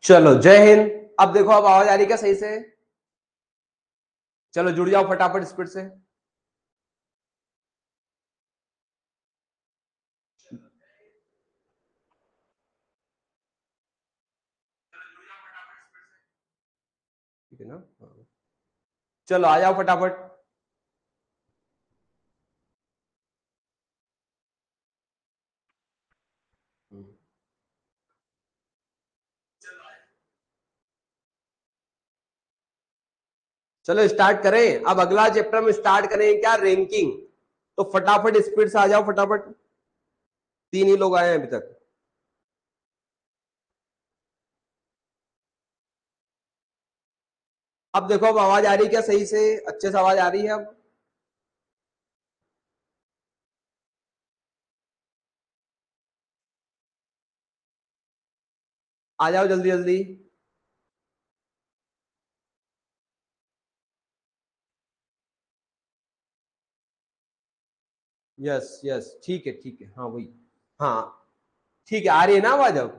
चलो जय हिंद। अब देखो, अब आवाज आ रही क्या सही से? चलो जुड़ जाओ फटाफट स्पीड से। ठीक है ना? हाँ। चलो आ जाओ फटाफट। चलो स्टार्ट करें। अब अगला चैप्टर में स्टार्ट करें क्या? रैंकिंग। तो फटाफट स्पीड से आ जाओ फटाफट। तीन ही लोग आए हैं अभी तक। अब देखो, अब आवाज आ रही है क्या सही से? अच्छे से आवाज आ रही है अब? आ जाओ जल्दी जल्दी। यस यस, ठीक है, हाँ वही। हाँ ठीक है, आ रही है ना आवाज अब?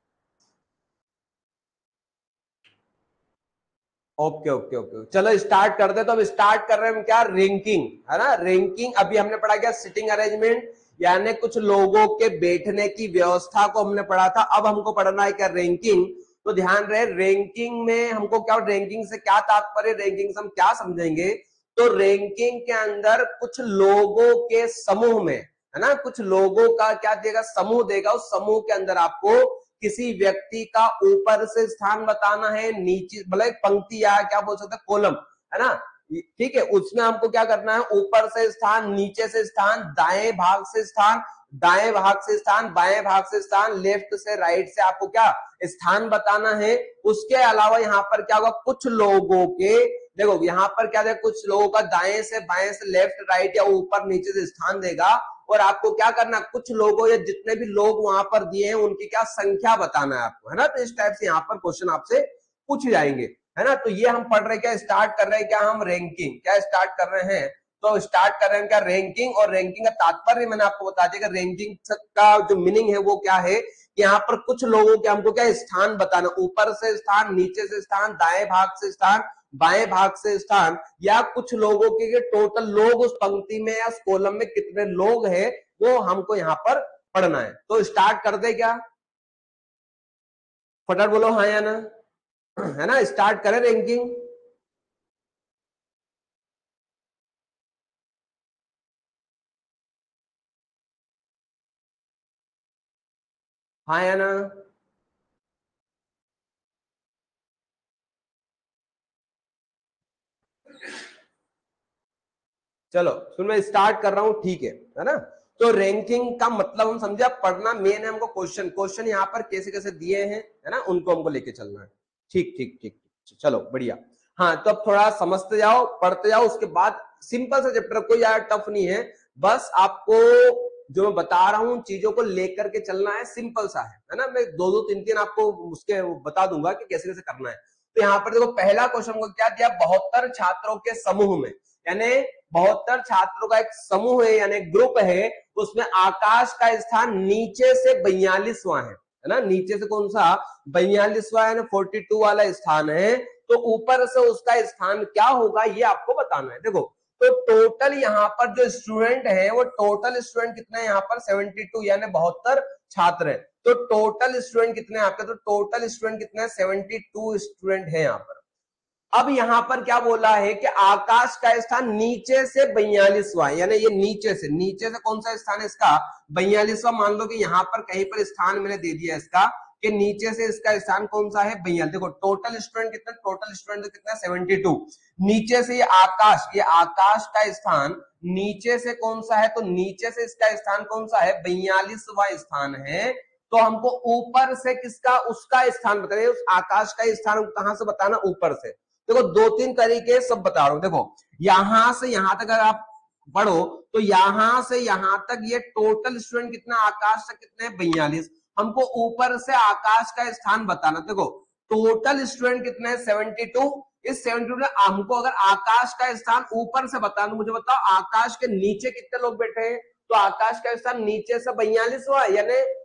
ओके ओके ओके, चलो स्टार्ट कर दे। तो अब स्टार्ट कर रहे हैं हम क्या? रैंकिंग, है ना? रैंकिंग अभी हमने पढ़ा क्या? सिटिंग अरेंजमेंट, यानी कुछ लोगों के बैठने की व्यवस्था को हमने पढ़ा था। अब हमको पढ़ना है क्या? रैंकिंग। तो ध्यान रहे, रैंकिंग में हमको क्या, रैंकिंग से क्या तात्पर्य, रैंकिंग से हम क्या समझेंगे? तो रैंकिंग के अंदर कुछ लोगों के समूह में, है ना, कुछ लोगों का क्या देगा? समूह देगा। उस समूह के अंदर आपको किसी व्यक्ति का ऊपर से स्थान बताना है, नीचे मतलब एक पंक्ति या क्या बोल सकते हैं, कॉलम, है ना? ठीक है, उसमें हमको क्या करना है? ऊपर से स्थान, नीचे से स्थान, दाएं भाग से स्थान, दाएं भाग से स्थान, बाएं भाग से स्थान, लेफ्ट से राइट से आपको क्या स्थान बताना है। उसके अलावा यहाँ पर क्या होगा? कुछ लोगों के, देखो यहाँ पर क्या देगा? कुछ लोगों का दाएं से बाएं से, लेफ्ट राइट या ऊपर नीचे से स्थान देगा। और आपको क्या करना? कुछ लोगों या जितने भी लोग वहां पर दिए हैं उनकी क्या संख्या बताना है आपको, है ना? तो इस टाइप से यहाँ पर क्वेश्चन आपसे पूछ जाएंगे, है ना? तो ये हम पढ़ रहे क्या? स्टार्ट कर रहे हैं क्या हम? रैंकिंग। क्या स्टार्ट कर रहे हैं? तो स्टार्ट कर रहे हैं क्या? रैंकिंग। और रैंकिंग का तात्पर्य मैंने आपको बता दिया कि रैंकिंग का जो मीनिंग है वो क्या है कि यहाँ पर कुछ लोगों के हमको क्या स्थान बताना, ऊपर से स्थान, नीचे से स्थान, दाएं भाग से स्थान, बाएं भाग से स्थान, या कुछ लोगों के टोटल लोग उस पंक्ति में या उस कॉलम में कितने लोग हैं वो हमको यहाँ पर पढ़ना है। तो स्टार्ट कर दे क्या? फटाफट बोलो हाँ या ना, है ना? स्टार्ट करें रैंकिंग। हाँ या ना? चलो सुन, मैं स्टार्ट कर रहा हूं, ठीक है ना? तो रैंकिंग का मतलब हम समझे, अब पढ़ना मेन है हमको क्वेश्चन। क्वेश्चन यहाँ पर कैसे कैसे दिए हैं, है ना, उनको हमको लेके चलना है। ठीक ठीक ठीक, चलो बढ़िया। हाँ तो अब थोड़ा समझते जाओ, पढ़ते जाओ, उसके बाद सिंपल सा चैप्टर, कोई यार टफ नहीं है। बस आपको जो मैं बता रहा हूँ चीजों को लेकर के चलना है, सिंपल सा है ना? मैं दो दो तीन तीन आपको उसके बता दूंगा कि कैसे कैसे करना है। तो यहाँ पर देखो, पहला क्वेश्चन को क्या दिया? 72 छात्रों के समूह में, यानी 72 छात्रों का एक समूह है, यानी ग्रुप है, उसमें आकाश का स्थान नीचे से 42वां है ना? नीचे से कौन सा? 42वां, यानी 42 वाला स्थान है। तो ऊपर से उसका स्थान क्या होगा ये आपको बताना है। देखो, तो टोटल यहाँ पर जो स्टूडेंट है वो टोटल स्टूडेंट कितना है यहाँ पर? 72, यानी 72 छात्र है। तो टोटल स्टूडेंट कितने हैं आपके? तो टोटल स्टूडेंट कितने हैं? 72 स्टूडेंट है यहाँ पर। अब यहां पर क्या बोला है कि आकाश का स्थान नीचे से 42वां, यानी ये नीचे से कौन सा स्थान है इसका? 42वां। मान लो कि यहां पर कहीं पर स्थान मैंने दे दिया इसका कि नीचे से इसका स्थान कौन सा है? 42। देखो टोटल स्टूडेंट कितना? टोटल स्टूडेंट कितना? 72। नीचे से ये आकाश का स्थान नीचे से कौन सा है? तो नीचे से इसका स्थान कौन सा है? 42वां स्थान है। तो हमको ऊपर से किसका, उसका स्थान बताइए, उस आकाश का स्थान कहां से बताना? ऊपर से। देखो दो तीन तरीके सब बता रहा हूं। देखो यहां से यहां तक अगर आप पढ़ो तो यहां से यहां तक ये टोटल स्टूडेंट कितना? आकाश तक कितने? 42। हमको ऊपर से आकाश का स्थान बताना। देखो टोटल स्टूडेंट कितने हैं? 72। इस 72 में हमको अगर आकाश का स्थान ऊपर से बताना, मुझे बताओ आकाश के नीचे कितने लोग बैठे हैं? तो आकाश का स्थान नीचे से 42वां, यानी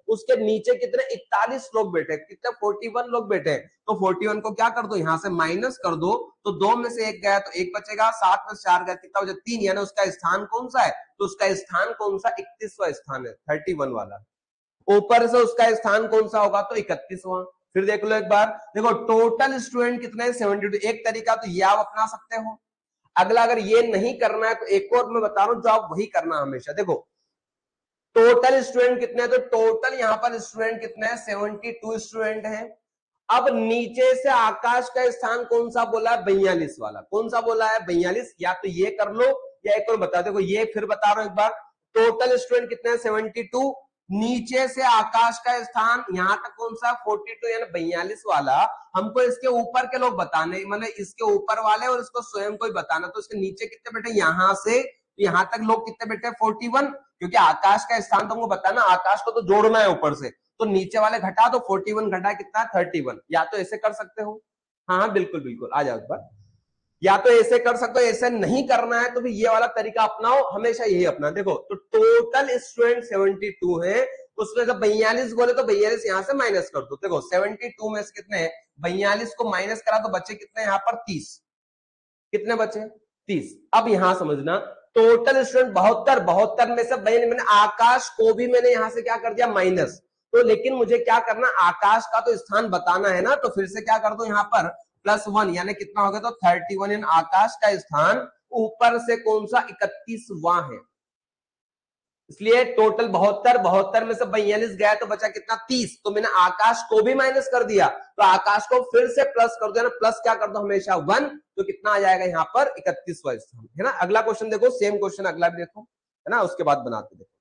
उसके नीचे कितने 41 लोग बैठे, कितने 41 लोग बैठे, तो 41 को क्या कर दो यहां से माइनस कर दो, तो 2 में से 1 गया तो 1 बचेगा, 7 में से 4 गया कितना बचा 3, यानी उसका स्थान कौन सा है, तो उसका स्थान कौन सा 31वां स्थान है, 31 वाला। ऊपर से उसका स्थान कौन सा होगा, तो 31वां। फिर देख लो एक बार, देखो टोटल स्टूडेंट कितने 72, एक तरीका तो ये आप अपना सकते हो। अगला अगर ये नहीं करना है तो एक और मैं बता रहा हूं जो आप वही करना हमेशा। देखो टोटल स्टूडेंट कितने हैं, तो टोटल यहां पर स्टूडेंट कितने हैं 72 स्टूडेंट हैं। अब नीचे से आकाश का स्थान कौन सा बोला है, 42 वाला, कौन सा बोला है 42, या तो ये कर लो या एक और बता, देखो ये फिर बता रहा हूं एक बार, टोटल स्टूडेंट कितने हैं 72, नीचे से आकाश का स्थान यहां तक कौन सा 42 यानी 42 वाला, हमको इसके ऊपर के लोग बताने, मतलब इसके ऊपर वाले और इसको स्वयं को ही बताना, तो इसके नीचे कितने बैठे, यहां से यहां तक लोग कितने बैठे 41, क्योंकि आकाश का स्थान तुमको बताना, आकाश को तो जोड़ना है ऊपर से, तो नीचे वाले घटा दो, 41 घटा कितना 31, या तो ऐसे कर सकते हो, हाँ बिल्कुल बिल्कुल आ जाओ एक बार, या तो ऐसे कर सकते हो, ऐसे नहीं करना है तो भी ये वाला तरीका अपनाओ, हमेशा यही अपना। देखो तो टोटल स्टूडेंट 72 है, उसमें से 42 बोले तो 42 यहां से माइनस कर दो, देखो 72 में से कितने 42 को माइनस करा तो बचे कितने यहाँ पर 30, कितने बचे 30। अब यहां समझना टोटल स्टूडेंट 72, 72 में से मैंने आकाश को भी मैंने यहां से क्या कर दिया माइनस, तो लेकिन मुझे क्या करना आकाश का तो स्थान बताना है ना, तो फिर से क्या कर दो यहाँ पर +1 यानी कितना हो गया, तो 31 इन आकाश का स्थान ऊपर से कौन सा 31वां है, इसलिए टोटल 72, 72 में से 42 गया तो बचा कितना 30, तो मैंने आकाश को भी माइनस कर दिया, तो आकाश को फिर से प्लस कर दो ना, प्लस क्या कर दो हमेशा 1, तो कितना आ जाएगा यहाँ पर 31वां स्थान, है ना। अगला क्वेश्चन देखो, सेम क्वेश्चन अगला भी देखो, है ना, उसके बाद बनाते देखो।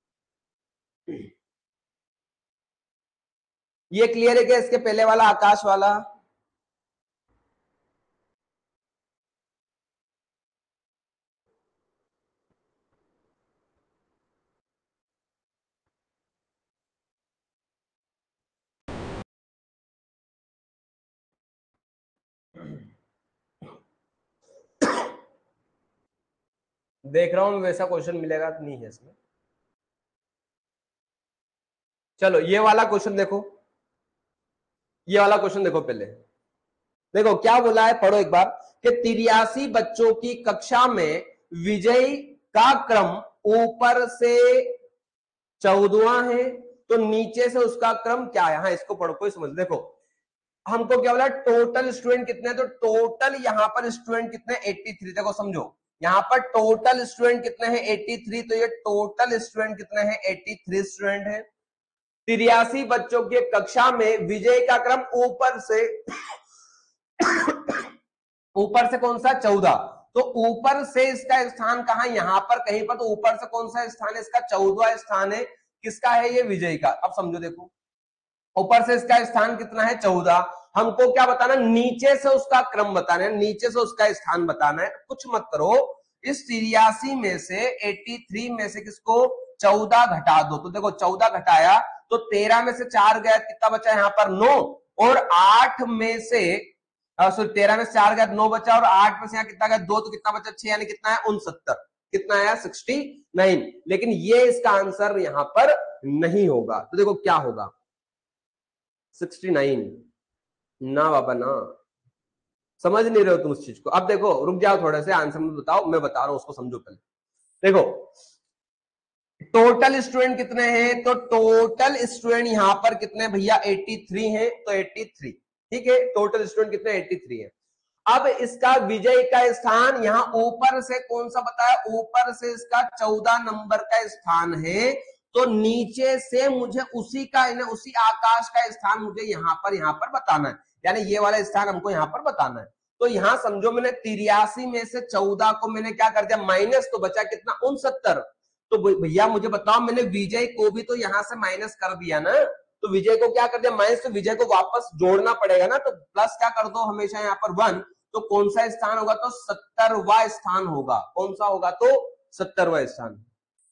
ये क्लियर है क्या इसके पहले वाला आकाश वाला, देख रहा हूं वैसा क्वेश्चन मिलेगा तो नहीं है इसमें। चलो ये वाला क्वेश्चन देखो, ये वाला क्वेश्चन देखो पहले, देखो क्या बोला है, पढ़ो एक बार, कि 83 बच्चों की कक्षा में विजय का क्रम ऊपर से 14वां है, तो नीचे से उसका क्रम क्या है, हाँ इसको पढ़ो कोई समझ, देखो हमको क्या बोला टोटल स्टूडेंट कितने, तो टोटल यहां पर स्टूडेंट कितने 83, देखो समझो यहां पर टोटल स्टूडेंट कितने हैं 83, तो ये टोटल स्टूडेंट कितने हैं 83 स्टूडेंट है। 83 बच्चों की कक्षा में विजय का क्रम ऊपर से ऊपर से कौन सा 14, तो ऊपर से इसका स्थान कहां, यहां पर कहीं पर, तो ऊपर से कौन सा स्थान है इसका 14वां स्थान है, किसका है ये विजय का। अब समझो देखो ऊपर से इसका स्थान कितना है 14, हमको क्या बताना नीचे से उसका क्रम बताना है, नीचे से उसका स्थान बताना है, कुछ मत करो, इस 83 में से 83 में से किसको 14 घटा दो, तो देखो 14 घटाया तो 13 में से 4 गया कितना बचा यहाँ पर 9, और 8 में से 13 में से 4 गया 9 बचा, और 8 में से यहाँ कितना गया 2, तो कितना बचा 6, यानी कितना है 69, कितना आया 69, लेकिन ये इसका आंसर यहां पर नहीं होगा, तो देखो क्या होगा 69, ना बाबा ना, समझ नहीं रहे हो तुम उस चीज को। अब देखो रुक जाओ थोड़े से, आंसर में बताओ, मैं बता रहा हूं उसको समझो पहले। देखो टोटल स्टूडेंट कितने हैं, तो टोटल स्टूडेंट यहां पर कितने भैया 83 हैं, तो 83 ठीक है, टोटल स्टूडेंट कितने 83 हैं। अब इसका विजय का स्थान यहां ऊपर से कौन सा बताया, ऊपर से इसका 14 नंबर का स्थान है, तो नीचे से मुझे उसी का उसी आकाश का स्थान मुझे यहाँ पर बताना है, यानी ये वाला स्थान हमको यहाँ पर बताना है। तो यहां समझो मैंने 83 में से 14 को मैंने क्या कर दिया माइनस, तो बचा कितना 69, तो भैया मुझे बताओ मैंने विजय को भी तो यहां से माइनस कर दिया ना, तो विजय को क्या कर दिया माइनस, तो विजय को वापस जोड़ना पड़ेगा ना, तो प्लस क्या कर दो हमेशा यहाँ पर 1, तो कौन सा स्थान होगा, तो 70वां स्थान होगा, कौन सा होगा, तो 70वां स्थान।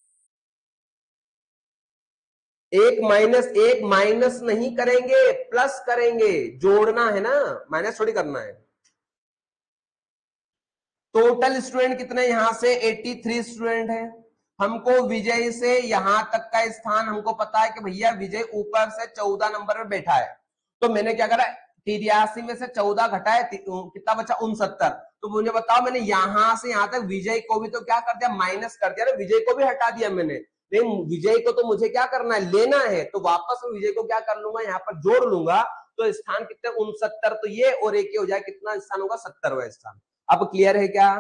एक माइनस नहीं करेंगे, प्लस करेंगे, जोड़ना है ना, माइनस थोड़ी करना है। टोटल स्टूडेंट कितने यहां से 83 स्टूडेंट है, हमको विजय से यहां तक का स्थान हमको पता है कि भैया विजय ऊपर से 14 नंबर पर बैठा है। तो मैंने क्या करा, 83 में से 14 घटाए, कितना बचा 69। तो मुझे बताओ, मैंने यहां से यहां तक विजय को भी तो क्या कर दिया, माइनस कर दिया ना, विजय को भी हटा दिया मैंने। लेकिन विजय को तो मुझे क्या करना है, लेना है। तो वापस मैं विजय को क्या कर लूंगा, यहाँ पर जोड़ लूंगा। तो स्थान कितने 69, तो ये और एक हो जाए, कितना स्थान होगा 70वां स्थान। अब क्लियर है क्या?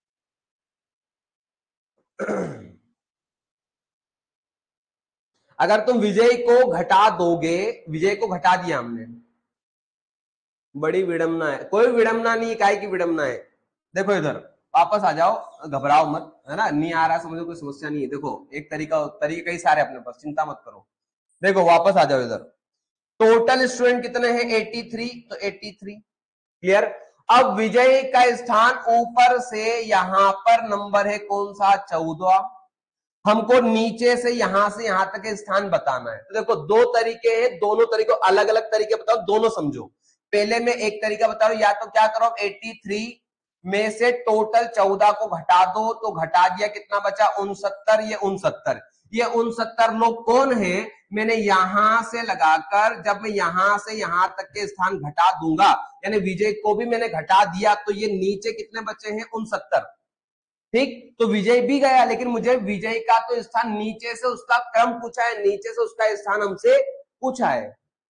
अगर तुम विजय को घटा दोगे, विजय को घटा दिया हमने, बड़ी विडंबना है। कोई विडंबना नहीं, काय की विडंबना है। देखो इधर वापस आ जाओ, घबराओ मत, है ना, नहीं आ रहा समझो, कोई समस्या नहीं है। देखो एक तरीके कई सारे अपने पास, चिंता मत करो। देखो वापस आ जाओ इधर, टोटल स्टूडेंट कितने हैं 83, तो 83 क्लियर। अब विजय का स्थान ऊपर से यहां पर नंबर है कौन सा, 14। हमको नीचे से यहां तक के स्थान बताना है। तो देखो दो तरीके हैं, दोनों तरीकों अलग अलग तरीके बताओ, दोनों समझो। पहले मैं एक तरीका बता रहा हूं, या तो क्या करो, 83 में से टोटल 14 को घटा दो, तो घटा दिया, कितना बचा 69। ये 69, ये 69 लोग कौन है, मैंने यहां से लगाकर, जब मैं यहां से यहां तक के स्थान घटा दूंगा, यानी विजय को भी मैंने घटा दिया, तो ये नीचे कितने बचे हैं 69। ठीक, तो विजय भी गया, लेकिन मुझे विजय का तो स्थान नीचे से उसका क्रम पूछा है, नीचे से उसका स्थान हमसे पूछा है।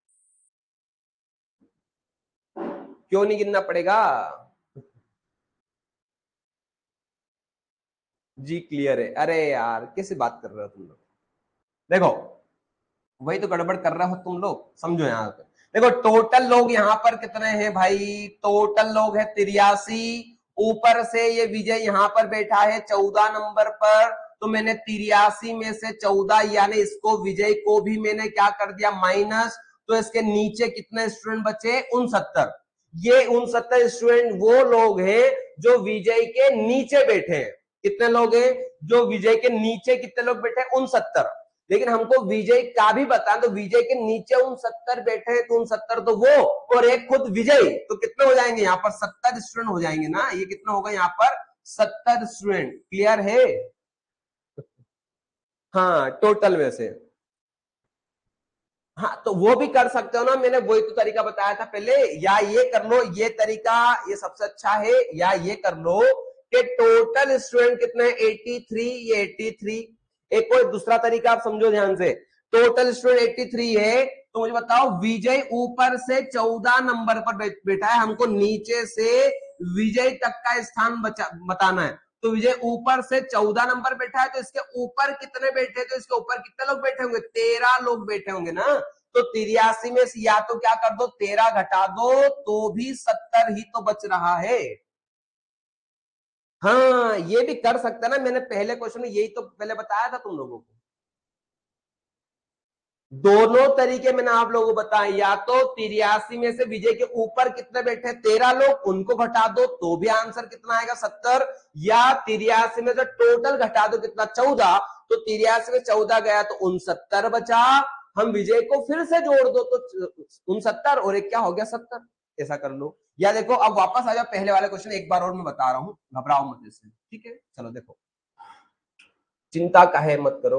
क्यों नहीं गिनना पड़ेगा? जी क्लियर है। अरे यार कैसे बात कर रहे हो तुम लोग, देखो वही तो गड़बड़ कर रहे हो तुम लोग, समझो यहाँ पे। देखो टोटल लोग यहाँ पर कितने हैं भाई, टोटल लोग है 83। ऊपर से ये विजय यहाँ पर बैठा है 14 नंबर पर, तो मैंने 83 में से 14, यानी इसको विजय को भी मैंने क्या कर दिया, माइनस। तो इसके नीचे कितने स्टूडेंट बचे, 69। ये 69 स्टूडेंट वो लोग हैं जो विजय के नीचे बैठे हैं। कितने लोग हैं जो विजय के नीचे, कितने लोग बैठे हैं 69। लेकिन हमको विजय का भी बता, तो विजय के नीचे 69 बैठे हैं, तो 69 तो वो और एक खुद विजय, तो कितने हो जाएंगे यहाँ पर 70 स्टूडेंट हो जाएंगे ना। ये कितना होगा यहाँ पर 70 स्टूडेंट। क्लियर है? हाँ टोटल में से। हाँ तो वो भी कर सकते हो ना, मैंने वही तो तरीका बताया था पहले। या ये कर लो, ये तरीका ये सबसे अच्छा है, या ये कर लो कि टोटल स्टूडेंट कितने 83, ये 83। एक कोई दूसरा तरीका आप समझो ध्यान से, टोटल स्टूडेंट 83 है, तो मुझे बताओ विजय ऊपर से 14 नंबर पर बैठा है, हमको नीचे से विजय तक का स्थान बताना है। तो विजय ऊपर से 14 नंबर बैठा है, तो इसके ऊपर कितने बैठे, तो इसके ऊपर कितने लोग बैठे होंगे, 13 लोग बैठे होंगे ना। तो 83 में से या तो क्या कर दो 13 घटा दो, तो भी 70 ही तो बच रहा है। हाँ ये भी कर सकता ना, मैंने पहले क्वेश्चन में यही तो पहले बताया था तुम लोगों को। दोनों तरीके मैंने आप लोगों को बताए, या तो 83 में से विजय के ऊपर कितने बैठे 13 लोग, उनको घटा दो तो भी आंसर कितना आएगा 70। या 83 में से टोटल घटा दो कितना 14, तो 83 में 14 गया तो 69 बचा। हम विजय को फिर से जोड़ दो तो 69 और एक क्या हो गया 70। ऐसा कर लो। या देखो अब वापस आ जाओ पहले वाले क्वेश्चन, एक बार और मैं बता रहा हूं, घबराओ मत इससे, ठीक है। चलो देखो, चिंता काहे मत करो,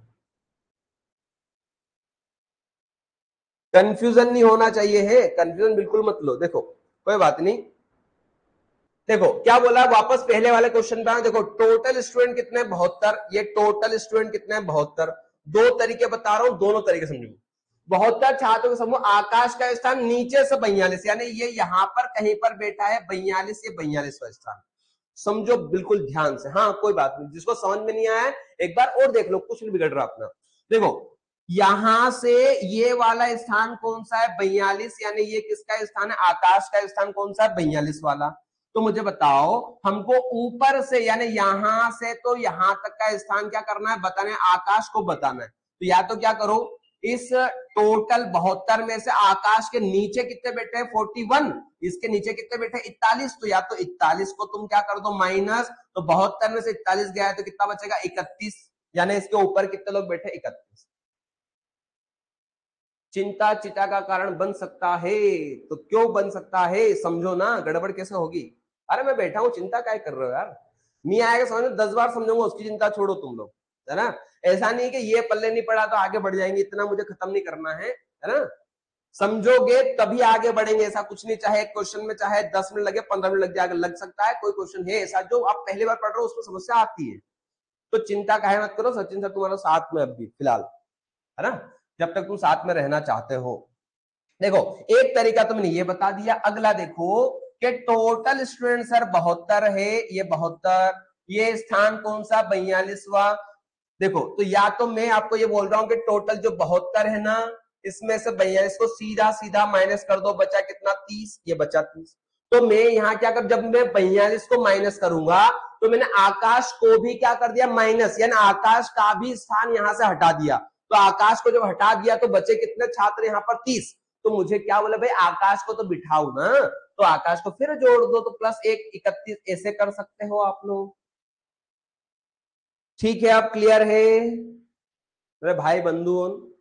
कंफ्यूजन नहीं होना चाहिए है, कंफ्यूजन बिल्कुल मत लो। देखो कोई बात नहीं, देखो क्या बोला, वापस पहले वाले क्वेश्चन पे। देखो टोटल स्टूडेंट कितने 72, ये टोटल स्टूडेंट कितने 72। दो तरीके बता रहा हूं, दोनों तरीके समझो। 72 छात्रों के समूह, आकाश का स्थान नीचे से 42, यानी ये यहां पर कहीं पर बैठा है 42, ये 42वां स्थान। समझो बिल्कुल ध्यान से, हाँ कोई बात नहीं, जिसको समझ में नहीं आया एक बार और देख लो, कुछ नहीं बिगड़ रहा अपना। देखो यहां से ये वाला स्थान कौन सा है 42, यानी ये किसका स्थान है, आकाश का स्थान कौन सा है 42 वाला। तो मुझे बताओ हमको ऊपर से यानी यहां से तो यहां तक का स्थान क्या करना है, बताना है, आकाश को बताना है। तो या तो क्या करो, इस टोटल 72 में से आकाश के नीचे कितने बैठे हैं 41, इसके नीचे कितने बैठे 41, तो या तो 41 को तुम क्या कर दो माइनस, तो 72 में से 41 गया है तो कितना बचेगा 31, यानी इसके ऊपर कितने लोग बैठे 31। चिंता चिता का कारण बन सकता है, तो क्यों बन सकता है समझो ना, गड़बड़ कैसे होगी। अरे मैं बैठा हूं, चिंता क्या कर रहे हो यार, नहीं आएगा समझ में 10 बार समझाऊंगा, उसकी चिंता छोड़ो तुम लोग। है ना। ऐसा नहीं कि ये पल्ले नहीं पड़ा तो आगे बढ़ जाएंगे, इतना मुझे खत्म नहीं करना है ना। समझोगे तभी आगे बढ़ेंगे, ऐसा कुछ नहीं, चाहे क्वेश्चन में चाहे 10 मिनट लगे 15 मिनट लग जाए, लग सकता है। कोई क्वेश्चन है ऐसा जो आप पहली बार पढ़ रहे हो उसमें समस्या आती है, तो चिंता काहे मत करो, सचिन सर तुम्हारा साथ में अभी फिलहाल, है ना, जब तक तुम साथ में रहना चाहते हो। देखो एक तरीका तो मैंने ये बता दिया। अगला देखो कि टोटल स्टूडेंट सर 72 है, ये 72, ये स्थान कौन सा 42वां। देखो तो या तो मैं आपको ये बोल रहा हूं कि टोटल जो 72 है ना, इसमें से 42 को सीधा सीधा माइनस कर दो, बचा कितना 30, ये बचा 30। तो मैं यहाँ क्या कर, जब मैं 42 को माइनस करूंगा तो मैंने आकाश को भी क्या कर दिया माइनस, यानी आकाश का भी स्थान यहां से हटा दिया। तो आकाश को जब हटा दिया तो बचे कितने छात्र यहाँ पर 30। तो मुझे क्या बोला भाई, आकाश को तो बिठाओ ना, तो आकाश को फिर जोड़ दो, तो +1 31, ऐसे कर सकते हो आप लोग। ठीक है, अब क्लियर है अरे भाई बंधु,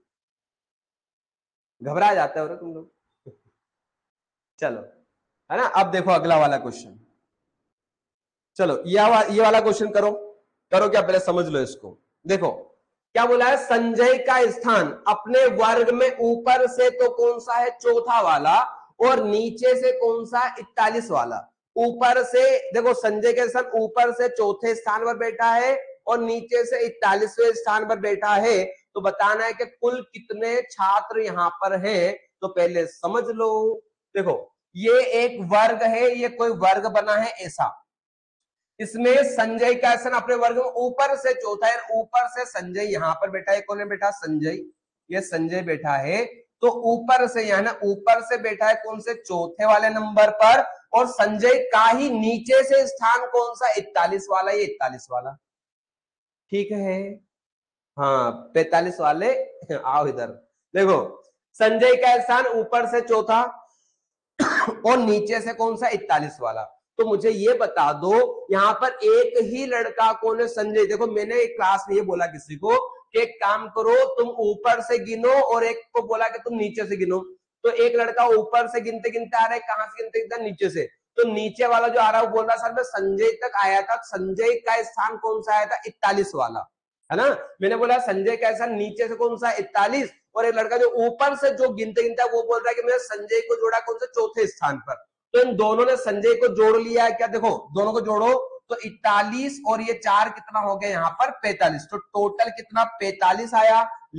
घबरा जाते हो तुम लोग। चलो, है ना। अब देखो अगला वाला क्वेश्चन, चलो ये वाला क्वेश्चन करो। करो क्या, पहले समझ लो इसको। देखो क्या बोला है, संजय का स्थान अपने वर्ग में ऊपर से तो कौन सा है, चौथा वाला, और नीचे से कौन सा 41 वाला। ऊपर से देखो संजय का स्थान ऊपर से चौथे स्थान पर बैठा है और नीचे से 41वें स्थान पर बैठा है। तो बताना है कि कुल कितने छात्र यहाँ पर हैं, तो पहले समझ लो। देखो ये एक वर्ग है, ये कोई वर्ग बना है ऐसा, इसमें संजय का स्थान अपने वर्ग में ऊपर से चौथा है, ऊपर से संजय यहां पर बैठा है, कौन है बैठा, संजय, ये संजय बैठा है। तो ऊपर से यहाँ ना, ऊपर से बैठा है कौन से, चौथे वाले नंबर पर, और संजय का ही नीचे से स्थान कौन सा, 41 वाला, ये 41 वाला, ठीक है। हाँ 45 वाले आओ इधर। देखो संजय का स्थान ऊपर से चौथा और नीचे से कौन सा, 41 वाला। तो मुझे ये बता दो यहाँ पर एक ही लड़का कौन है, संजय। देखो मैंने एक क्लास में ये बोला किसी को कि एक काम करो तुम ऊपर से गिनो, और एक को बोला कि तुम नीचे से गिनो। तो एक लड़का ऊपर से गिनते गिनते आ रहा है, कहां से गिनते गिनते, नीचे से। तो नीचे वाला जो आ रहा है वो बोल रहा सर मैं संजय तक आया था, संजय का स्थान कौन सा आया था, 41 वाला, है ना। मैंने बोला संजय का स्थान नीचे से कौन सा, 41, और एक लड़का जो ऊपर से जो गिनते गिनते वो बोल रहा है कि मैंने संजय को जोड़ा कौन से, चौथे स्थान पर। तो इन दोनों ने संजय को जोड़ लिया है क्या, देखो दोनों को जोड़ो तो 41 और ये 4 कितना हो गया यहाँ पर 45, तो टोटल कितना 45 आया।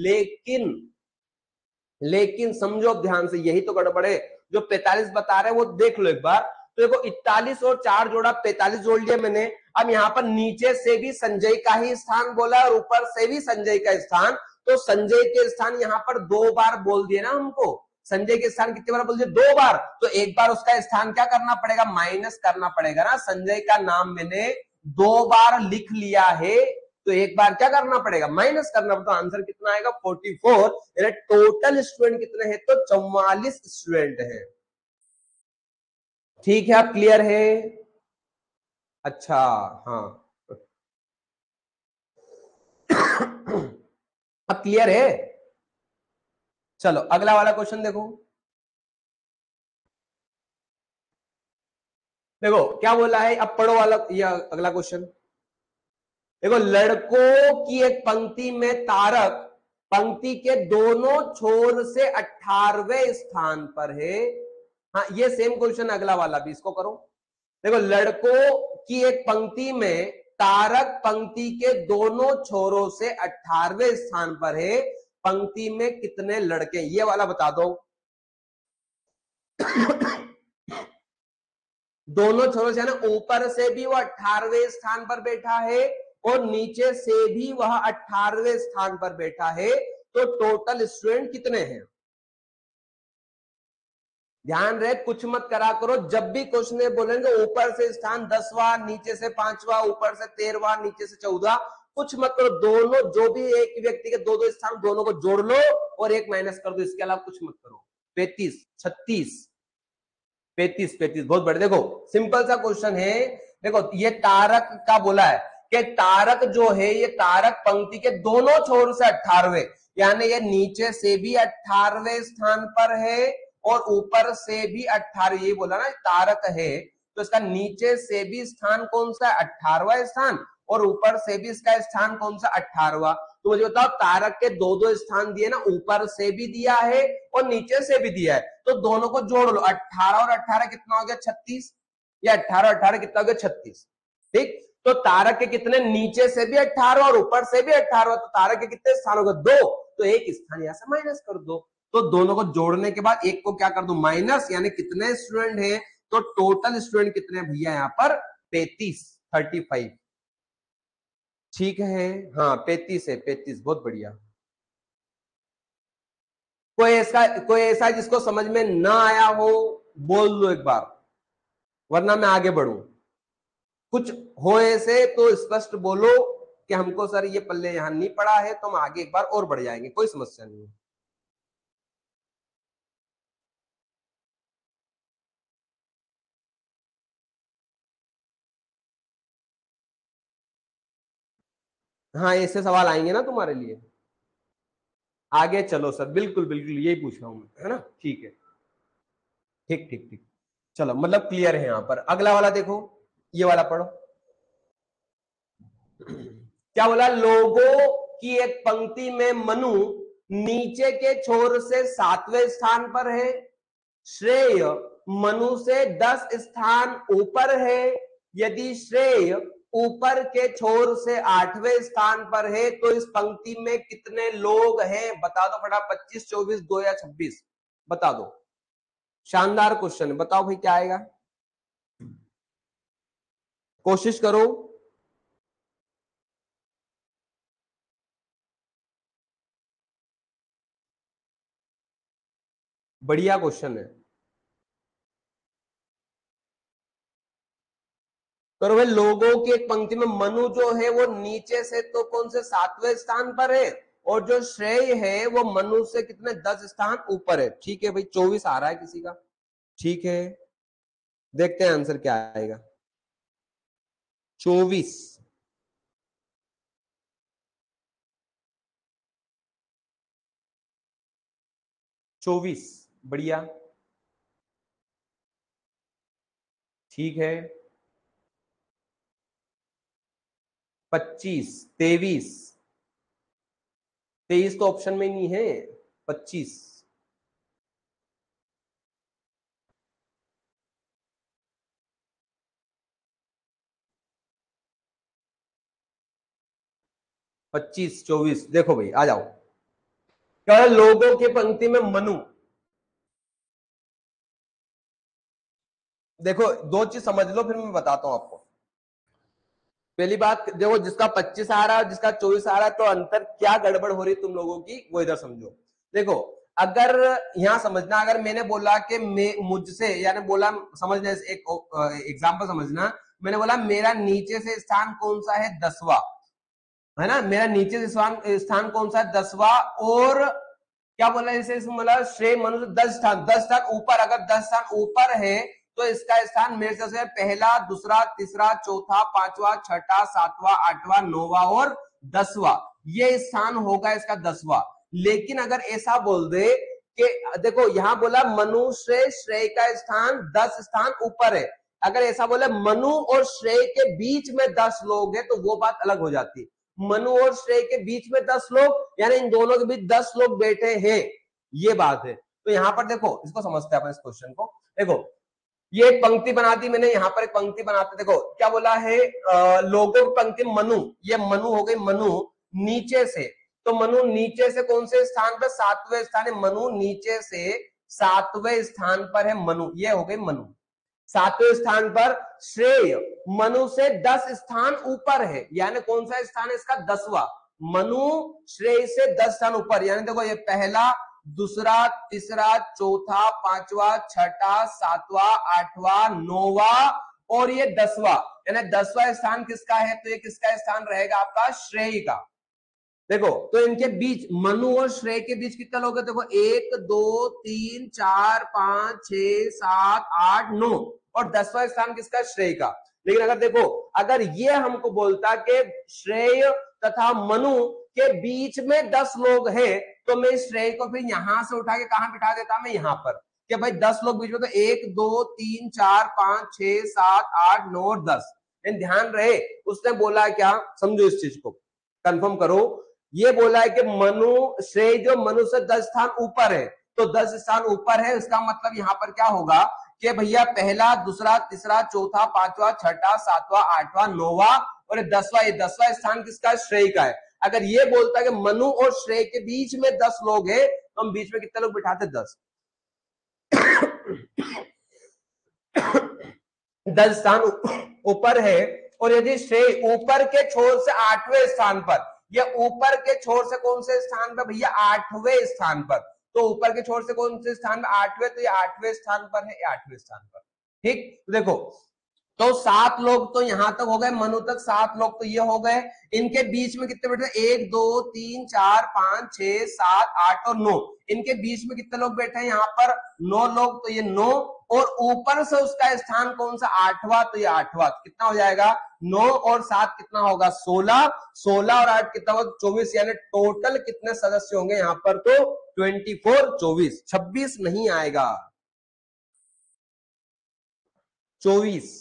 लेकिन समझो ध्यान से, यही तो गड़बड़ है, जो 45 बता रहे हैं वो देख लो एक बार। तो देखो 41 और 4 जोड़ा 45 जोड़ लिया मैंने। अब यहाँ पर नीचे से भी संजय का ही स्थान बोला और ऊपर से भी संजय का स्थान, तो संजय के स्थान यहाँ पर 2 बार बोल दिए ना हमको। संजय के स्थान कितने बार बोल दिए, 2 बार। तो एक बार उसका स्थान क्या करना पड़ेगा, माइनस करना पड़ेगा ना। संजय का नाम मैंने 2 बार लिख लिया है, तो एक बार क्या करना पड़ेगा, माइनस करना पड़ेगा। तो आंसर कितना आएगा 44, यानी टोटल स्टूडेंट कितने हैं, तो 44 स्टूडेंट हैं। ठीक है, अब क्लियर है। अच्छा हाँ अब क्लियर है। चलो अगला वाला क्वेश्चन देखो। देखो क्या बोला है, अब पढ़ो वाला ये अगला क्वेश्चन। देखो लड़कों की एक पंक्ति में तारक पंक्ति के दोनों छोर से 18वें स्थान पर है। हाँ ये सेम क्वेश्चन अगला वाला भी, इसको करो। देखो लड़कों की एक पंक्ति में तारक पंक्ति के दोनों छोरों से 18वें स्थान पर है, पंक्ति में कितने लड़के, ये वाला बता दो। दोनों छोरों से ना, ऊपर से भी वह 18वें स्थान पर बैठा है और नीचे से भी वह 18वें स्थान पर बैठा है, तो टोटल स्टूडेंट कितने हैं। ध्यान रहे कुछ मत करा करो, जब भी क्वेश्चन बोलेंगे ऊपर से स्थान 10वां, नीचे से 5वां, ऊपर से 13वां, नीचे से 14, कुछ मत करो। दोनों जो भी एक व्यक्ति के 2-2 स्थान, दोनों को जोड़ लो और एक माइनस कर दो, इसके अलावा कुछ मत करो। 35, 36, 35 बहुत बड़े। देखो सिंपल सा क्वेश्चन है। देखो ये तारक का बोला है कि तारक जो है, ये तारक पंक्ति के दोनों छोर से 18वें, यानी ये नीचे से भी 18वें स्थान पर है और ऊपर से भी 18, ये बोला ना तारक है, तो इसका नीचे से भी स्थान कौन सा है, 18वां स्थान, और ऊपर से भी इसका स्थान कौन सा 18वां। तो मुझे बताओ तारक के दो दो स्थान दिए ना, ऊपर से भी दिया है और नीचे से भी दिया है, तो दोनों को जोड़ लो। 18 और 18 कितना हो गया 36, या 18 और 18 कितना हो गया 36। ठीक, तो तारक के कितने, नीचे से भी 18 और ऊपर से भी 18, तो तारक के कितने स्थान हो गए 2, तो एक स्थान यहां से माइनस कर दो। तो दोनों को जोड़ने के बाद एक को क्या कर दो माइनस, यानी कितने स्टूडेंट हैं, तो टोटल स्टूडेंट कितने भैया यहाँ पर 35। ठीक है, हाँ 35 है, 35, बहुत बढ़िया। कोई ऐसा जिसको समझ में ना आया हो बोल दो एक बार, वरना मैं आगे बढ़ू। कुछ हो ऐसे तो स्पष्ट बोलो कि हमको सर ये पल्ले यहां नहीं पड़ा है, तो हम आगे एक बार और बढ़ जाएंगे, कोई समस्या नहीं है। हाँ ऐसे सवाल आएंगे ना तुम्हारे लिए। आगे चलो सर, बिल्कुल बिल्कुल यही पूछ रहा हूं मैं, है ना। ठीक है, ठीक ठीक ठीक, चलो मतलब क्लियर है। यहां पर अगला वाला देखो, ये वाला पढ़ो। क्या बोला, लोगों की एक पंक्ति में मनु नीचे के छोर से 7वें स्थान पर है, श्रेय मनु से 10 स्थान ऊपर है। यदि श्रेय ऊपर के छोर से 8वें स्थान पर है तो इस पंक्ति में कितने लोग हैं, बता दो फटा। 25, 24, 2 या 26, बता दो। शानदार क्वेश्चन है, बताओ भाई क्या आएगा, कोशिश करो। बढ़िया क्वेश्चन है, करो भाई। लोगों की एक पंक्ति में मनु जो है वो नीचे से तो कौन से 7वें स्थान पर है, और जो श्रेय है वो मनु से कितने 10 स्थान ऊपर है। ठीक है भाई, 24 आ रहा है किसी का। ठीक है, देखते हैं आंसर क्या आएगा। 24, 24, बढ़िया। ठीक है, 25, 23, 23 तो ऑप्शन में नहीं है, 25, 25, 24, देखो भाई आ जाओ। क्या है, लोगों की पंक्ति में मनु, देखो दो चीज समझ लो फिर मैं बताता हूं आपको। पहली बात देखो, जिसका 25 आ रहा है जिसका 24 आ रहा है, तो अंतर क्या गड़बड़ हो रही है तुम लोगों की, वो इधर समझो। देखो, अगर यहां समझना, अगर मैंने बोला कि मैं मुझसे, यानी बोला, समझना एक एग्जांपल समझना, मैंने बोला मेरा नीचे से स्थान कौन सा है 10वां, है ना, मेरा नीचे से स्थान कौन सा है 10वां, और क्या बोला इसे, मतलब श्रेय मनुष्य 10 स्थान, 10 स्थान ऊपर, अगर 10 स्थान ऊपर है तो इसका स्थान मेरे से पहला, दूसरा, तीसरा, चौथा, पांचवा, छठा, सातवां, आठवां, नौवां और 10वां, ये स्थान होगा इसका 10वां। लेकिन अगर ऐसा बोल दे कि देखो यहां बोला मनु से श्रेय का स्थान 10 स्थान ऊपर है, अगर ऐसा बोले मनु और श्रेय के बीच में 10 लोग हैं तो वो बात अलग हो जाती है। मनु और श्रेय के बीच में 10 लोग, यानी इन दोनों के बीच 10 लोग बैठे हैं, ये बात है। तो यहां पर देखो, इसको समझते हैं अपन, इस क्वेश्चन को देखो। ये एक पंक्ति बना दी मैंने, यहां पर एक पंक्ति बनाते, देखो क्या बोला है, लोगों की पंक्ति मनु, ये मनु हो गई, मनु नीचे से, तो मनु नीचे से कौन से स्थान पर, 7वें स्थान है, मनु नीचे से 7वें स्थान पर है मनु, ये हो गई मनु। 7वें स्थान पर श्रेय मनु से 10 स्थान ऊपर है, यानी कौन सा स्थान है इसका 10वां, मनु श्रेय से 10 स्थान ऊपर, यानी देखो ये पहला, दूसरा, तीसरा, चौथा, पांचवा, छठा, सातवां, आठवां, नौवां और ये 10वां, यानी 10वां स्थान किसका है, तो ये किसका स्थान रहेगा आपका श्रेय का। देखो तो इनके बीच मनु और श्रेय के बीच कितने लोग हैं, देखो 1, 2, 3, 4, 5, 6, 7, 8, 9 और 10वां स्थान किसका, श्रेय का। लेकिन अगर देखो, अगर ये हमको बोलता कि श्रेय तथा मनु के बीच में 10 लोग हैं, तो मैं श्रेय को फिर यहां से उठा के कहां बिठा देता, मैं यहां पर, कि भाई 10 लोग बीच में, तो 1, 2, 3, 4, 5, 6, 7, 8, 9 और 10, ध्यान रहे उसने बोला क्या, समझो इस चीज को, कंफर्म करो। ये बोला है कि मनु श्रेय जो मनु से 10 स्थान ऊपर है, तो 10 स्थान ऊपर है, इसका मतलब यहां पर क्या होगा कि भैया पहला, दूसरा, तीसरा, चौथा, पांचवा, छठा, सातवां, आठवां, नौवां और 10वां, ये 10वां स्थान किसका है, श्रेय का है। अगर ये बोलता है कि मनु और श्रेय के बीच में 10 लोग हैं, तो हम बीच में कितने लोग बिठाते, 10। 10 स्थान ऊपर है, और यदि श्रेय ऊपर के छोर से 8वें स्थान पर, या ऊपर के छोर से कौन से स्थान पर भैया, 8वें स्थान पर, तो ऊपर के छोर से कौन से स्थान पर, 8वें, तो ये 8वें स्थान पर है, 8वें स्थान पर। ठीक, देखो तो 7 लोग तो यहां तक हो गए, मनु तक 7 लोग तो ये हो गए, इनके बीच में कितने बैठे, 1 2 3 4 5 6 7 8 और 9, इनके बीच में कितने लोग बैठे हैं यहाँ पर, 9 लोग, तो ये 9, और ऊपर से उसका स्थान कौन सा, 8वां, तो ये 8वां, कितना हो जाएगा, 9 और 7 कितना होगा, 16, 16 और 8 कितना होगा, 24, यानी टोटल कितने सदस्य होंगे यहाँ पर, तो 24, 24, 26 नहीं आएगा, 24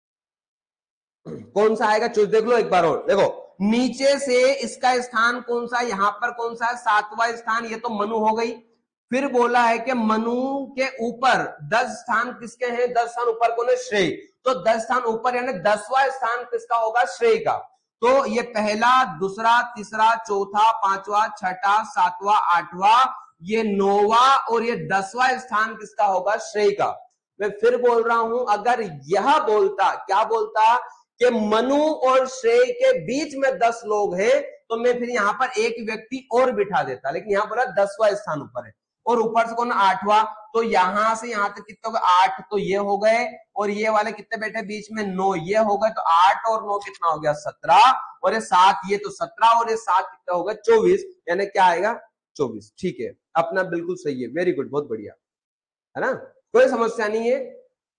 कौन सा आएगा, देख लो एक बार और, देखो नीचे से इसका स्थान कौन सा, यहां पर कौन सा है, 7वां स्थान, ये तो मनु हो गई। फिर बोला है कि मनु के ऊपर 10 स्थान किसके हैं, 10 स्थान ऊपर कौन है, श्रेय, तो 10 स्थान ऊपर यानी 10वां स्थान किसका होगा, श्रेय का। तो ये पहला, दूसरा, तीसरा, चौथा, पांचवा, छठा, सातवां, आठवां, ये 9वां और ये 10वां स्थान किसका होगा, श्रेय का। मैं फिर बोल रहा हूं, अगर यह बोलता, क्या बोलता कि मनु और श्रेय के बीच में 10 लोग हैं, तो मैं फिर यहां पर एक व्यक्ति और बिठा देता, लेकिन यहां पर 10वां स्थान ऊपर है, और ऊपर से कौन, 8वां, तो यहां से यहां तक कितने हो गए, 8, तो ये हो गए, और ये वाले कितने बैठे बीच में, 9, ये हो गए, तो 8 और 9 कितना हो गया, 17, और ये 7, ये तो 17 और ये 7 कितना हो गया, 24, यानी क्या आएगा, 24। ठीक है, अपना बिल्कुल सही है, वेरी गुड, बहुत बढ़िया है ना, कोई समस्या नहीं है।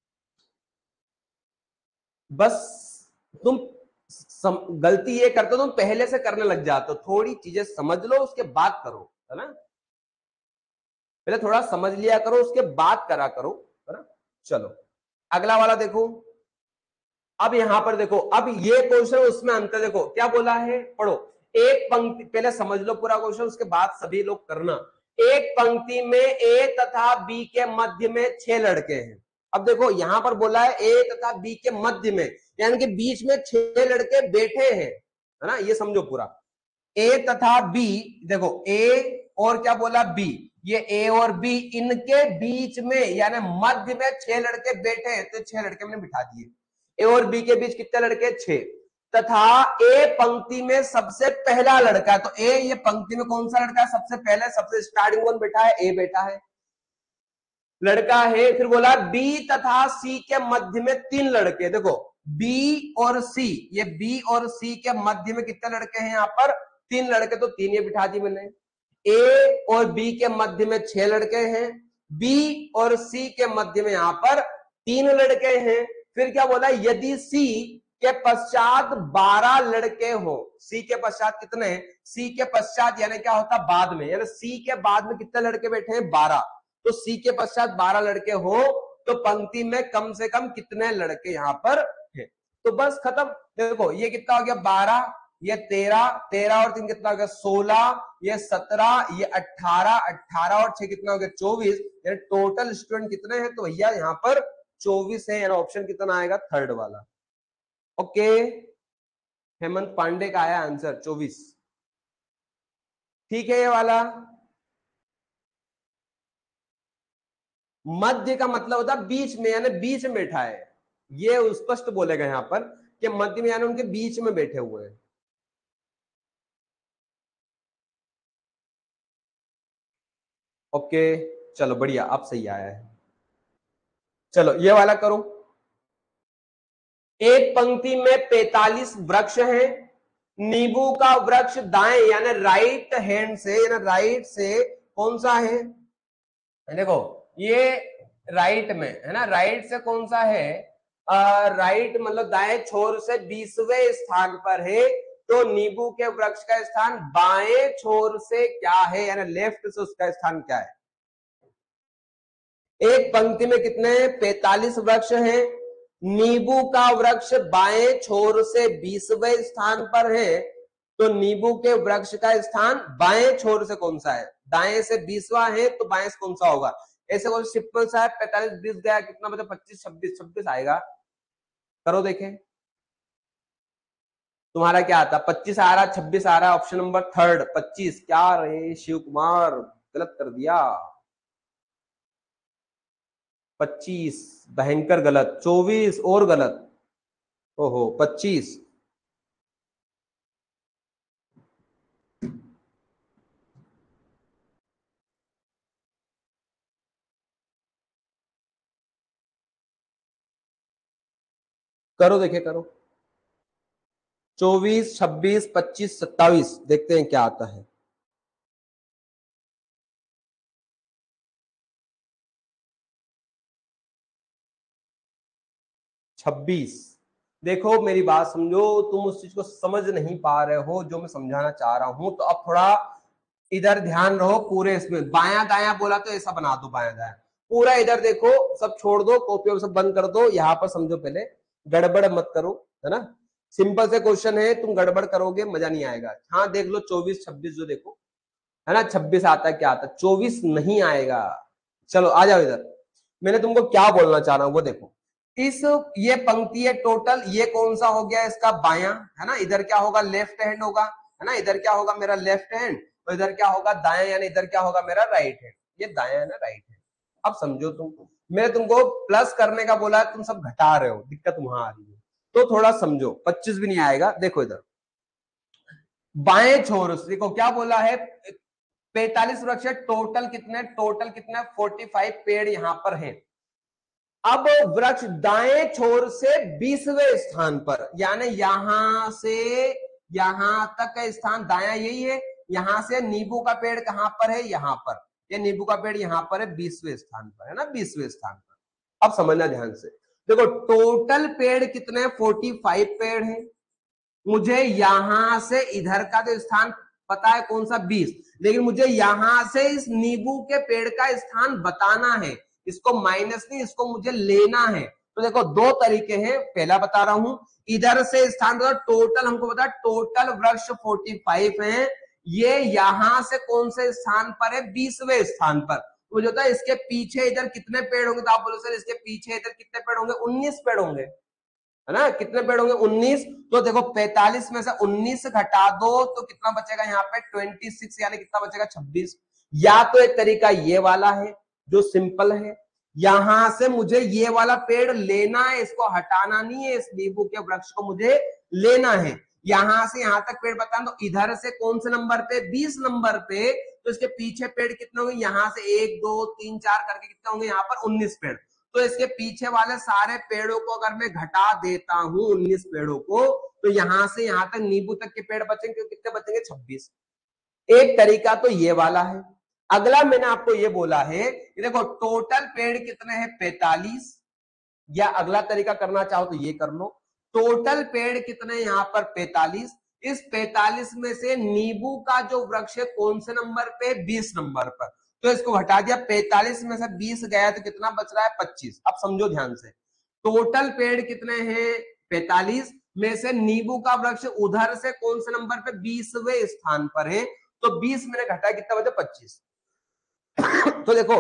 बस तुम गलती ये करते हो, तुम पहले से करने लग जाते हो, थोड़ी चीजें समझ लो उसके बाद करो, है ना, पहले थोड़ा समझ लिया करो उसके बाद करा करो, है ना। चलो अगला वाला देखो, अब यहां पर देखो, अब ये क्वेश्चन उसमें अंतर देखो क्या बोला है, पढ़ो, एक पंक्ति, पहले समझ लो पूरा क्वेश्चन, उसके बाद सभी लोग करना। एक पंक्ति में ए तथा बी के मध्य में 6 लड़के हैं। अब देखो यहां पर बोला है ए तथा बी के मध्य में, यानी कि बीच में 6 लड़के बैठे हैं, है ना, ये समझो पूरा। ए तथा बी, देखो ए और क्या बोला, बी, ये ए और बी, इनके बीच में यानी मध्य में 6 लड़के बैठे हैं, तो 6 लड़के मैंने बिठा दिए। ए और बी के बीच कितने लड़के, 6, तथा ए पंक्ति में सबसे पहला लड़का है, तो ए, ये पंक्ति में कौन सा लड़का है, सबसे पहले, सबसे स्टार्टिंग कौन बैठा है, ए बैठा है, लड़का है। फिर बोला बी तथा सी के मध्य में 3 लड़के, देखो बी और सी, ये बी और सी के मध्य में कितने लड़के हैं, यहाँ पर 3 लड़के, तो 3 ये बिठा दी मैंने। ए और बी के मध्य में 6 लड़के हैं, बी और सी के मध्य में यहाँ पर 3 लड़के हैं। फिर क्या बोला, यदि सी के पश्चात 12 लड़के हो, सी के पश्चात कितने, सी के पश्चात यानी क्या होता, बाद में, यानी सी के बाद में कितने लड़के बैठे हैं, 12, तो सी के पश्चात 12 लड़के हो, तो पंक्ति में कम से कम कितने लड़के यहां पर हैं, तो बस खत्म। देखो ये कितना हो गया, 12, ये 13, 13 और 3 कितना हो गया, 16, ये 17, ये 18, 18 और 6 कितना हो गया, 24, यानी टोटल स्टूडेंट कितने हैं, तो भैया यहाँ पर 24 है, यानी ऑप्शन कितना आएगा, थर्ड वाला। ओके, हेमंत पांडे का आया आंसर 24, ठीक है। ये वाला मध्य का मतलब होता है बीच में, यानी बीच में बैठा है, ये स्पष्ट बोलेगा यहां पर कि मध्य में यानी उनके बीच में बैठे हुए हैं। ओके चलो बढ़िया, अब सही आया है। चलो ये वाला करो, एक पंक्ति में 45 वृक्ष हैं, नींबू का वृक्ष दाएं यानी राइट हैंड से, यानी राइट से कौन सा है, देखो ये राइट में है ना, राइट से कौन सा है, राइट मतलब दाएं छोर से 20वें स्थान पर है, तो नींबू के वृक्ष का स्थान बाएं छोर से क्या है, यानी लेफ्ट से उसका स्थान क्या है। एक पंक्ति में कितने, 45 वृक्ष हैं, नींबू का वृक्ष बाएं छोर से 20वें स्थान पर है, तो नींबू के वृक्ष का स्थान बाएं छोर से कौन सा है? दाएं से 20वां है तो बाएं से कौन सा होगा? ऐसे कौन सिंपल सा है, 45 20 गया कितना बचा? 25 26 26 आएगा। करो देखें तुम्हारा क्या आता। 25 आ रहा, 26 आ रहा, ऑप्शन नंबर थर्ड 25। क्या रे शिव कुमार, गलत कर दिया। 25 भयंकर गलत, 24 और गलत। ओहो 25। करो देखे करो, 24 26 25 27, देखते हैं क्या आता है। 26। देखो मेरी बात समझो, तुम उस चीज को समझ नहीं पा रहे हो जो मैं समझाना चाह रहा हूं, तो अब थोड़ा इधर ध्यान रहो। पूरे इसमें बायां दायां बोला तो ऐसा बना दो, बायां दायां पूरा इधर देखो, सब छोड़ दो, कॉपी और सब बंद कर दो। यहाँ पर समझो, पहले गड़बड़ मत करो, है ना। सिंपल से क्वेश्चन है, तुम गड़बड़ करोगे मजा नहीं आएगा। हाँ देख लो 24 26 जो देखो, है ना। 26 आता है, क्या आता है? 24 नहीं आएगा। चलो आ जाओ इधर, मैंने तुमको क्या बोलना चाह रहा हूं वो देखो। इस ये पंक्ति है टोटल, ये कौन सा हो गया इसका बायां, है ना। इधर क्या होगा? लेफ्ट हैंड होगा, है ना। इधर क्या होगा? मेरा लेफ्ट हैंड। और इधर क्या होगा? दायां, यानी इधर क्या होगा? मेरा राइट हैंड। ये दायां है ना, राइट हैंड। अब समझो तुम, मैं तुमको प्लस करने का बोला है, तुम सब घटा रहे हो, दिक्कत वहां आ रही है। तो थोड़ा समझो, 25 भी नहीं आएगा। देखो इधर बाएं छोर से देखो क्या बोला है, 45 वृक्ष है। टोटल कितने? टोटल कितने? 45 पेड़ यहां पर हैं। अब वृक्ष दाएं छोर से 20वें स्थान पर, यानी यहां से यहां तक का स्थान दाया यही है। यहां से नींबू का पेड़ कहां पर है? यहां पर। ये नींबू का पेड़ यहां पर है, 20वें स्थान पर, है ना, 20वें स्थान पर। अब समझना ध्यान से, देखो टोटल पेड़ कितने? 45 पेड़ हैं। मुझे यहां से इधर का तो स्थान पता है कौन सा? 20। लेकिन मुझे यहां से इस नींबू के पेड़ का स्थान बताना है। इसको माइनस नहीं, इसको मुझे लेना है। तो देखो दो तरीके हैं, पहला बता रहा हूं, इधर से स्थान बता, टोटल हमको बता, टोटल वृक्ष 45 है। ये यहां से कौन से स्थान पर है? 20वें स्थान पर। मुझे होता है इसके पीछे इधर कितने पेड़ होंगे? तो आप बोलो सर इसके पीछे इधर कितने पेड़ होंगे? 19 पेड़ होंगे, है ना। कितने पेड़ होंगे? 19। तो देखो 45 में से 19 घटा दो तो कितना बचेगा यहाँ पे? 26, यानी कितना बचेगा? 26। या तो एक तरीका ये वाला है जो सिंपल है, यहां से मुझे ये वाला पेड़ लेना है, इसको हटाना नहीं है। इस नींबू के वृक्ष को मुझे लेना है। यहां से यहां तक पेड़ बताना, तो इधर से कौन से नंबर पे? 20 नंबर पे। तो इसके पीछे पेड़ कितने होंगे? यहां से 1 2 3 4 करके कितने होंगे? यहाँ पर 19 पेड़। तो इसके पीछे वाले सारे पेड़ों को अगर मैं घटा देता हूं, 19 पेड़ों को, तो यहां से यहां तक नींबू तक के पेड़ बचेंगे, कितने बचेंगे? 26। एक तरीका तो ये वाला है। अगला मैंने आपको ये बोला है कि देखो टोटल पेड़ कितने हैं? 45। या अगला तरीका करना चाहो तो ये कर लो, टोटल पेड़ कितने यहां पर? 45। इस 45 में से नींबू का जो वृक्ष है कौन से नंबर पे? 20 नंबर पर। तो इसको हटा दिया, 45 में से 20 गया तो कितना बच रहा है? 25। अब समझो ध्यान से, टोटल पेड़ कितने हैं? 45 में से नींबू का वृक्ष उधर से कौन से नंबर पे? 20वें स्थान पर है। तो 20 मैंने घटाया, कितना बचा? 25। तो देखो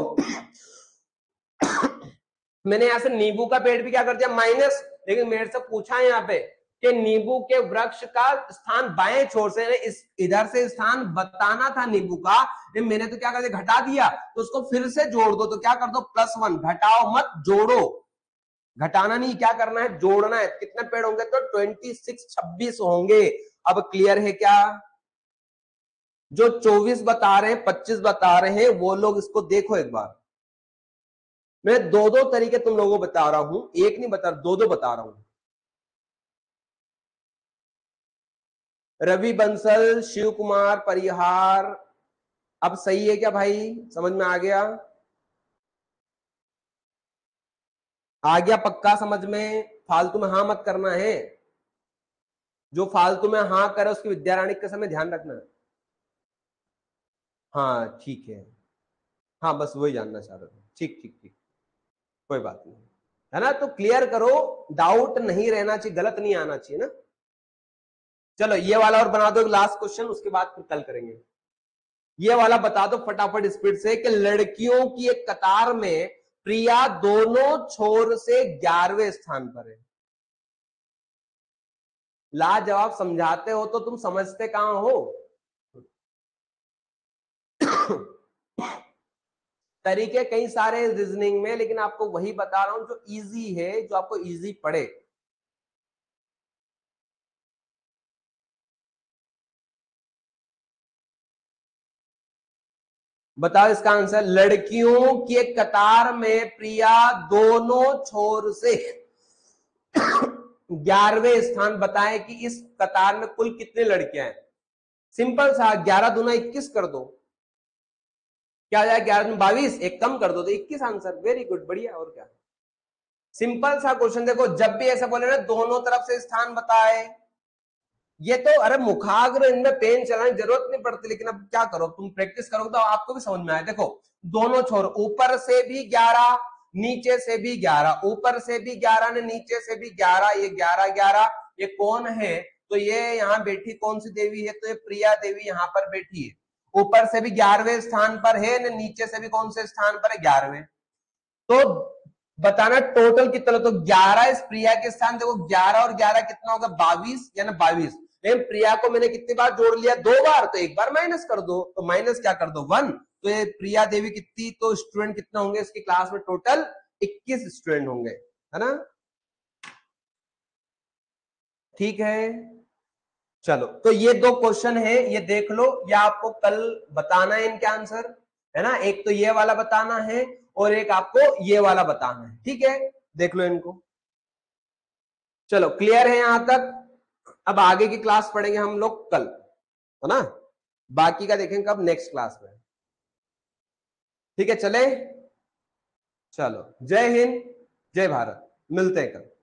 मैंने यहां से नींबू का पेड़ भी क्या कर दिया? माइनस। लेकिन मेरे से पूछा है यहाँ पे कि नींबू के वृक्ष का स्थान बाएं छोर से, इस इधर से स्थान बताना था नींबू का, लेकिन मैंने तो क्या कर दिया? घटा दिया। तो उसको फिर से जोड़ दो, तो क्या कर दो? +1। घटाओ मत, जोड़ो। घटाना नहीं, क्या करना है? जोड़ना है। कितने पेड़ होंगे? तो 26 होंगे। अब क्लियर है क्या? जो 24 बता रहे हैं, 25 बता रहे हैं, वो लोग इसको देखो एक बार। मैं दो दो तरीके तुम लोगों को बता रहा हूं, एक नहीं बता, दो दो बता रहा हूं। रवि बंसल, शिव कुमार परिहार, अब सही है क्या भाई? समझ में आ गया? आ गया पक्का समझ में? फालतू में हाँ मत करना है, जो फालतू में हाँ करे उसकी विद्याराणी के समय ध्यान रखना है। हाँ ठीक है, हाँ बस वही जानना चाह रहा था। ठीक ठीक ठीक, कोई बात नहीं, है ना। तो क्लियर करो। डाउट नहीं रहना चाहिए, गलत नहीं आना चाहिए ना। चलो ये वाला और बना दो एक लास्ट क्वेश्चन, उसके बाद फिर कल करेंगे। ये वाला बता दो फटाफट स्पीड से कि लड़कियों की एक कतार में प्रिया दोनों छोर से 11वें स्थान पर है। लाजवाब, समझाते हो तो तुम समझते कहां हो। तरीके कई सारे रीजनिंग में, लेकिन आपको वही बता रहा हूं जो इजी है, जो आपको इजी पड़े। बताओ इसका आंसर। लड़कियों की एक कतार में प्रिया दोनों छोर से 11वें स्थान। बताएं कि इस कतार में कुल कितने लड़कियां हैं। सिंपल सा, 11 दूना 21 कर दो, क्या आ जाए 11 में 22, एक कम कर दो तो 21 आंसर। वेरी गुड, बढ़िया। और क्या, सिंपल सा क्वेश्चन। देखो जब भी ऐसा बोले ना दोनों तरफ से स्थान बताए, ये तो अरे मुखाग्र, इनमें पेन चलाने की जरूरत नहीं पड़ती, लेकिन अब क्या करो, तुम प्रैक्टिस करोगे तो आपको भी समझ में आए। देखो दोनों छोर, ऊपर से भी 11, नीचे से भी 11, ऊपर से भी 11 ने, नीचे से भी 11, ये 11 11, ये कौन है, तो ये यहाँ बैठी कौन सी देवी है, तो ये प्रिया देवी यहाँ पर बैठी है। ऊपर से भी 11वें स्थान पर है, नीचे से भी कौन से स्थान पर है, 11वें। तो बताना टोटल कितना, तो 11 इस प्रिया के स्थान। देखो 11 और 11 कितना होगा, 22, यानी 22। लेकिन प्रिया को मैंने कितनी बार जोड़ लिया, 2 बार, तो एक बार माइनस कर दो, तो माइनस क्या कर दो, 1। तो ये प्रिया देवी कितनी, तो स्टूडेंट कितना होंगे इसकी क्लास में, टोटल 21 स्टूडेंट होंगे, है ना। ठीक है, चलो तो ये 2 क्वेश्चन है, ये देख लो, ये आपको कल बताना है इनके आंसर, है ना। एक तो ये वाला बताना है और एक आपको ये वाला बताना है, ठीक है। देख लो इनको। चलो क्लियर है यहां तक। अब आगे की क्लास पढ़ेंगे हम लोग कल, है ना। बाकी का देखेंगे कब, नेक्स्ट क्लास में। ठीक है चले, चलो जय हिंद, जय भारत, मिलते हैं कल।